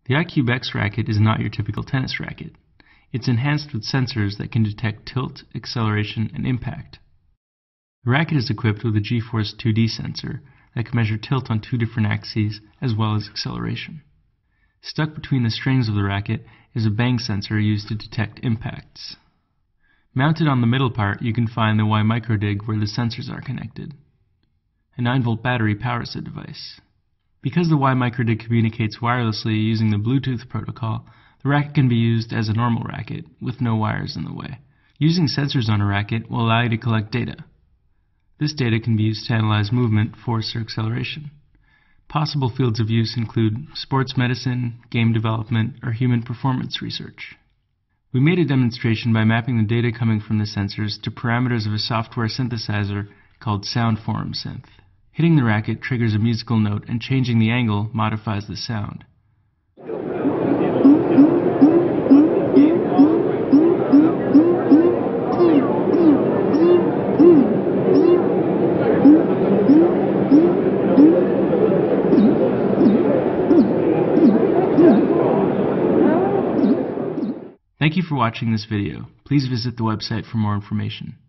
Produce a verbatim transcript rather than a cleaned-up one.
The I-CubeX racket is not your typical tennis racket. It's enhanced with sensors that can detect tilt, acceleration, and impact. The racket is equipped with a G-force two D sensor that can measure tilt on two different axes as well as acceleration. Stuck between the strings of the racket is a bang sensor used to detect impacts. Mounted on the middle part, you can find the I-microdig where the sensors are connected. A nine volt battery powers the device. Because the I-microdig communicates wirelessly using the Bluetooth protocol, the racket can be used as a normal racket, with no wires in the way. Using sensors on a racket will allow you to collect data. This data can be used to analyze movement, force, or acceleration. Possible fields of use include sports medicine, game development, or human performance research. We made a demonstration by mapping the data coming from the sensors to parameters of a software synthesizer called SoundFormSynth. Hitting the racket triggers a musical note, and changing the angle modifies the sound. Thank you for watching this video. Please visit the website for more information.